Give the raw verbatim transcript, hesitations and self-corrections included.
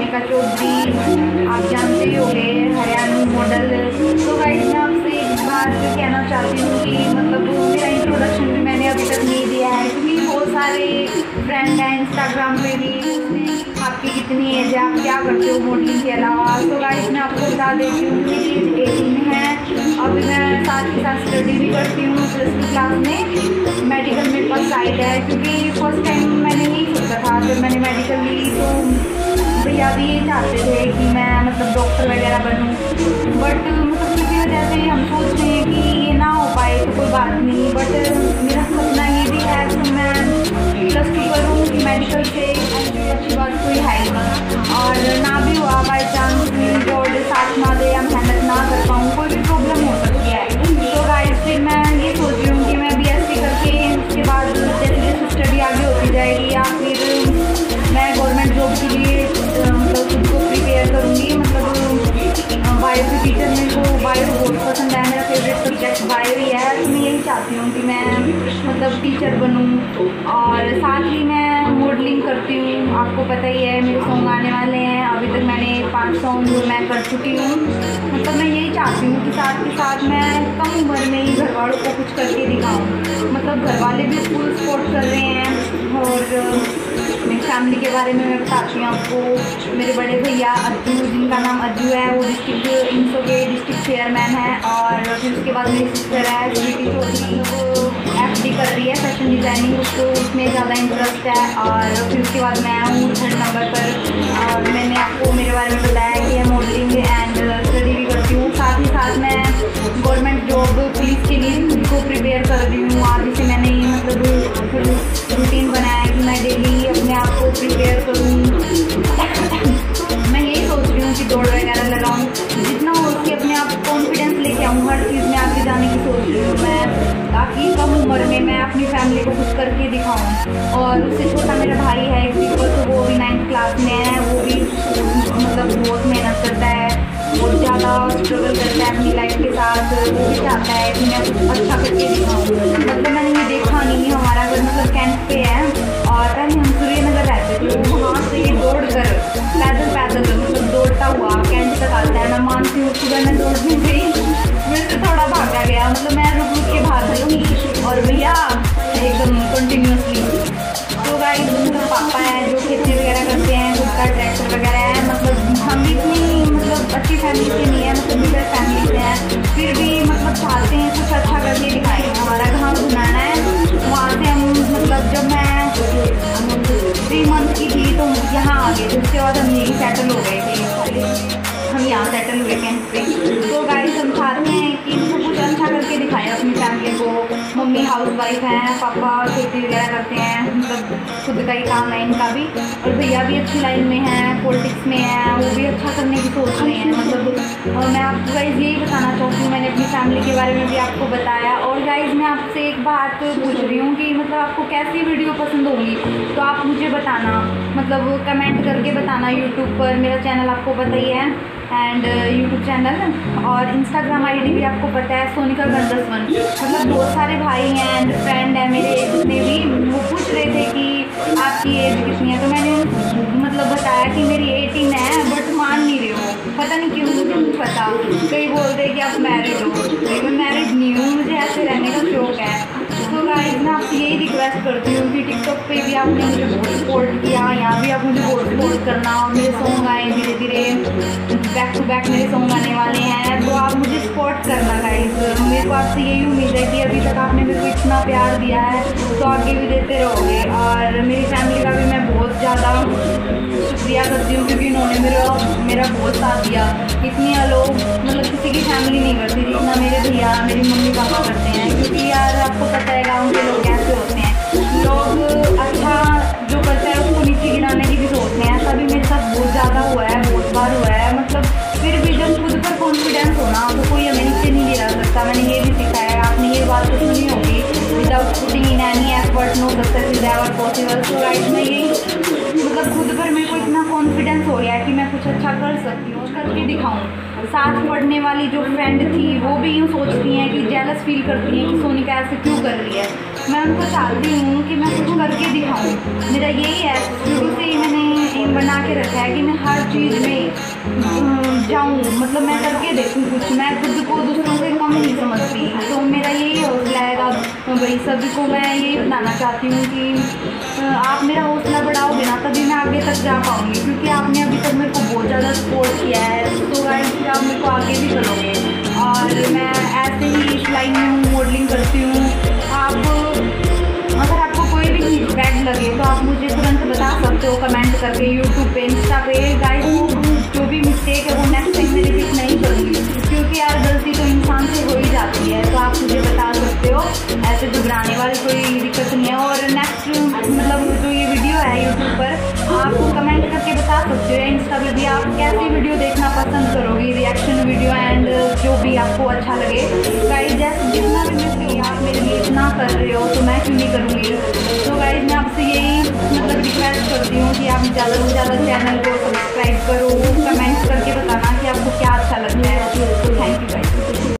मोनिका चौधरी, आप जानते ही होंगे, हरियाणवी मॉडल। तो गाइस मैं आपसे एक बात कहना चाहती हूँ कि मतलब मेरा इंट्रोडक्शन भी मैंने अभी तक नहीं दिया है, क्योंकि बहुत सारे फ्रेंड हैं इंस्टाग्राम पे भी आपकी कितनी एज है, आप क्या करते हो मॉडलिंग के अलावा। तो गाइस मैं आपको बता देती हूँ मेरी एज एटीन है। अभी मैं साथ के साथ स्टडी भी करती हूँ प्लस टू क्लास में। मेडिकल मेरे पास साइड है, क्योंकि फर्स्ट टाइम मैंने यही सोचा था जब मैंने मेडिकल ली, तो भैया भी ये चाहते थे कि मैं मतलब डॉक्टर वगैरह बनूं, बट मतलब किसी वजह से हम सोच रहे हैं कि ये ना हो पाए तो कोई बात नहीं। बट मेरा सपना ये भी है कि मैं प्लस टू करूँ मेडिकल से, अच्छी बात कोई है नहीं। और ना भी हुआ बाई चांस जोड़ साथ ना दे या मेहनत ना कर पाऊँ, कोई भी प्रॉब्लम हो सकती है। तो गाइस फिर मैं ये सोच रही हूँ कि मैं बी एस सी करके उसके बाद जैसे जैसे स्टडी आगे होती जाएगी या फिर मैं गवर्नमेंट जॉब के लिए मतलब खुद को प्रिपेयर करूँगी। मतलब बायो के टीचर मेरे को बायो बहुत पसंद है, मेरा फेवरेट सब्जेक्ट बायो ही है। तो मैं यही चाहती हूँ कि मैं मतलब टीचर बनूँ, और साथ ही मैं मॉडलिंग करती हूँ। आपको पता ही है मेरे सॉन्ग आने वाले हैं, अभी तक मैंने पाँच सॉन्ग मैं कर चुकी हूँ। मतलब मैं यही चाहती हूँ कि साथ के साथ मैं कम उम्र में ही घर वालों को कुछ करके दिखाऊँ। मतलब घर वाले भी फुल सपोर्ट कर रहे हैं। और मेरी फैमिली के बारे में मैं बताती हूँ आपको। मेरे बड़े भैया अज्जू, जिनका नाम अज्जू है, वो डिस्ट्रिक्ट इंसो के डिस्ट्रिक्ट चेयरमैन है। और फिर उसके बाद मेरी सिस्टर है स्वीटी चौधरी, वो एफ डी कर रही है फैशन डिज़ाइनिंग, उसको उसमें ज़्यादा इंटरेस्ट है। और फिर उसके बाद मैं हूँ थर्ड नंबर पर। और मैंने आपको मेरे बारे में बताया कि मैं मॉडलिंग एंड स्टडी भी करती हूँ। साथ ही साथ मैं गवर्नमेंट जॉब पुलिस के लिए उनको प्रिपेयर कर रही हूँ। आज से मैंने मतलब रूटीन बनाया कि मैं डेली अपने आप को प्रिपेयर करूँ। मैं यही सोच रही हूँ कि दौड़ वगैरह लगाऊँ, जितना हो उसके अपने आप कॉन्फिडेंस लेके आऊँ, हर चीज़ में आगे जाने की सोच रही हूँ मैं, ताकि कम उम्र में मैं अपनी फैमिली को कुछ करके दिखाऊँ। और उससे छोटा मेरा भाई है एक दीपक, तो वो भी नाइन्थ क्लास में है, वो भी मतलब बहुत मेहनत करता है, बहुत ज़्यादा स्ट्रगल करता है अपनी लाइफ के साथ। वो भी चाहता है कि मैं कुछ अच्छा करके दिखाऊँ। मतलब मैंने ये देखा नहीं, हमारा घर मतलब कैंप पे है और पहले हम सूर्यनगर रहते थे, तो वहाँ से ये दौड़ कर पैदल पैदल मतलब दौड़ता हुआ कैंप तक आता है। मैं मानती हूँ सुबह मैं दौड़ने गई, मेरे से थोड़ा भागा गया, मतलब मैं रुक रुक के भाग गई और भैया एकदम कंटिन्यूसली। तो गाइस उनका पापा है जो खेती वगैरह करते हैं, खुद का ट्रैक्टर वगैरह है। मतलब हम भी इतनी मतलब अच्छी फैमिली से नहीं है, मतलब मिडिल फैमिली से हैं, फिर भी मतलब चाहते हैं कुछ अच्छा करके दिखाएं। हमारा गाँव घुनाना है, वहाँ से हम मतलब जब मैं थ्री मंथ की थी तो यहाँ आ गए थे, उसके बाद हम यहीं सेटल हो गए थे, हम यहाँ सेटल हुए कैंप पे। तो गाइस हम चाहते हैं कि कुछ अच्छा करके दिखाएं अपनी फैमिली को। मम्मी हाउस वाइफ हैं, पापा खेती वगैरह करते हैं, मतलब खुद का ही काम है इनका भी। और भैया भी अच्छी लाइन में हैं, पॉलिटिक्स में हैं, वो भी अच्छा करने की सोच रहे हैं। मतलब और मैं आपको गाइस यही बताना चाहती हूँ, मैंने अपनी फैमिली के बारे में भी आपको बताया। और गाइस मैं आपसे एक बात पूछ रही हूँ कि मतलब आपको कैसी वीडियो पसंद होगी, तो आप मुझे बताना, मतलब कमेंट करके बताना। यूट्यूब पर मेरा चैनल आपको पता ही है, एंड यूट्यूब चैनल और इंस्टाग्राम आईडी भी आपको पता है, सोनिका गंदस वन। मतलब बहुत सारे भाई हैं एंड फ्रेंड हैं मेरे जितने भी, वो पूछ रहे थे कि आपकी एज कितनी है, तो मैंने मतलब बताया कि मेरी एटीन है, बट मान नहीं रहे हो, पता नहीं क्यों, मुझे नहीं पता। कई बोलते हैं कि आप मैरिड हो, लेकिन मैरिड नहीं हूँ, मुझे ऐसे रहने का शौक है। तो गाइस मैं आपसे यही रिक्वेस्ट करती हूँ कि टिकटॉक पे भी आपने मुझे बहुत सपोर्ट किया, यहाँ भी आप मुझे बहुत सपोर्ट करना। और मेरे सॉन्ग आए धीरे धीरे, बैक टू बैक मेरे सॉन्ग आने वाले हैं, तो आप मुझे सपोर्ट करना गाइस। मेरे को आपसे यही उम्मीद है कि अभी तक आपने मेरे को इतना प्यार दिया है तो आगे भी देते रहोगे। और मेरी फैमिली का भी मैं बहुत ज़्यादा शुक्रिया करती हूँ, क्योंकि इन्होंने मेरा मेरा बहुत साथ दिया। इतनी लोग मतलब किसी की फैमिली नहीं करती जितना मेरे भैया मेरी मम्मी पापा करते हैं, क्योंकि यार आपको पता है गाँव के लोग कैसे होते हैं, लोग अच्छा जो करते हैं उसको नीचे गिराने की भी सोचते हैं। ऐसा भी मेरे साथ बहुत ज़्यादा हुआ है, बहुत बार हुआ है। मतलब फिर भी जब खुद पर कॉन्फिडेंस होना तो कोई हमें नीचे नहीं गिरा सकता। मैंने ये भी सीखा है, आपने ये बात तो सुनी होगी, without putting in any effort no success is ever possible. तो गाइस मैं यही मतलब खुद पर मेरे को इतना कॉन्फिडेंस हो गया है कि मैं कुछ अच्छा अच्छा कर सकती हूँ, करके दिखाऊँ। साथ पढ़ने वाली जो फ्रेंड थी वो भी यूँ सोचती हैं कि जेलस फील करती हैं कि सोनिका ऐसे क्यों कर रही है। मैं उनको चाहती हूँ कि मैं कुछ करके दिखाऊँ। मेरा यही है, शुरू से ही मैंने एम बना के रखा है कि मैं हर चीज़ में जाऊँ, मतलब मैं करके देखूँ कुछ। मैं खुद को दूसरों से कम नहीं समझती, तो मेरा यही हौसला है। अब भाई सभी को मैं यही बताना चाहती हूँ कि आप मेरा हौसला बढ़ाओगे ना, तभी मैं आगे तक जा पाऊँगी, क्योंकि आपने अभी तक मेरे को बहुत ज़्यादा सपोर्ट किया है। तो गाइस आप मेरे को आगे भी करोगे। और मैं ऐसे ही सिलाई में हूँ, मॉडलिंग करती हूँ। आप अगर आपको कोई भी चीज़ बैड लगे तो आप मुझे तुरंत बता सकते हो कमेंट करके, यूट्यूब पे, इंस्टा पे। गाइस वो जो भी मिस्टेक है वो नेक्स्ट टाइम मैं रिपीट नहीं करूँगी, क्योंकि यार गलती तो इंसान से हो ही जाती है। तो आप मुझे बता सकते हो, ऐसे घबराने वाली कोई दिक्कत नहीं है। और नेक्स्ट मतलब जो ये वीडियो है यूट्यूब पर आप कमेंट करके बता सकते हो, इंस्टा पे भी आप कैसी वीडियो देखना पसंद करोगी, रिएक्शन वीडियो एंड जो भी आपको अच्छा लगे। गाइस जैसे जितना भी मैं आप मेरे लिए इतना कर रहे हो तो मैं क्यों नहीं करूँगी। तो गाइस मैं आपसे यही मतलब रिक्वेस्ट करती हूँ कि आप ज़्यादा से ज़्यादा चैनल को सब्सक्राइब करो, कमेंट करके बताना